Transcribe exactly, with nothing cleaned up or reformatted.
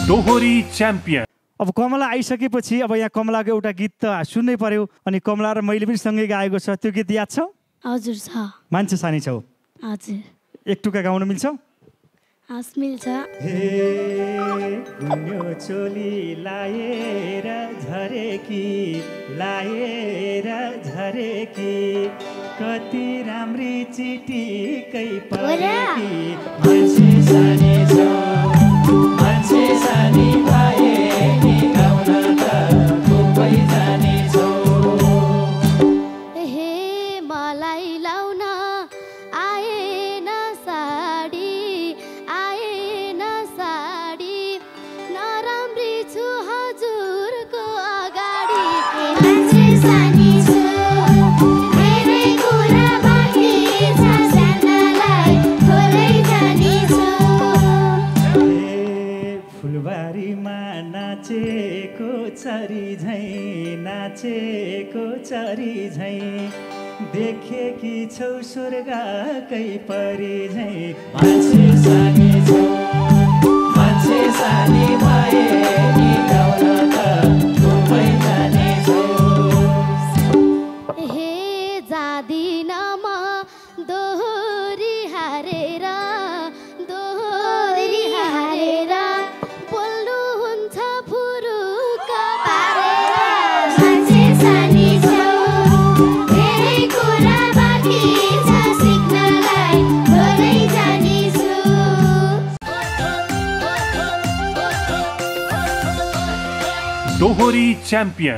दोहोरी champion. अब कमला आइसकेपछि अब यहाँ कमलाको एउटा गीत त सुन्नै पर्यो अनि कमला र मैले पनि सँगै गाएको छ, त्यो गीत याद छ? हजुर छ। मान्छे सानी छौ। हजुर। एक टुका गाउन मिल्छ? हस् मिल्छ। हे गुन्यो चोली लाएर झरेकी लाएर झरेकी कति राम्री चिटिकै परेकी मान्छे सानी छौ मान्छे सानी भए नि गाउन त खुबै जानी छौ। हे मलाई लाउन आएन साडी आएन साडी नराम्री छु हजुरको अगाडि मान्छे सानी छु धेरै कुरा बाँकी छ सानालाई थोरै जानी छु। फुलबारीमा नाचेको चरी झैँ नाचेको चरी झैँ देखेकी छौ स्वर्गकै परी झैँ मान्छे सानी छौ मान्छे सानी भए नि गाउन त खुबै जानी छौ। हे जादिन म दोहोरी हारेर दोहोरी हारेर बोल्नु हुन्छ फुरुक पारेर मान्छे सानी छौ धेरै कुरा बाँकी छ सिक्नलाई थोरै जानी छु। दोहोरी च्याम्पियन।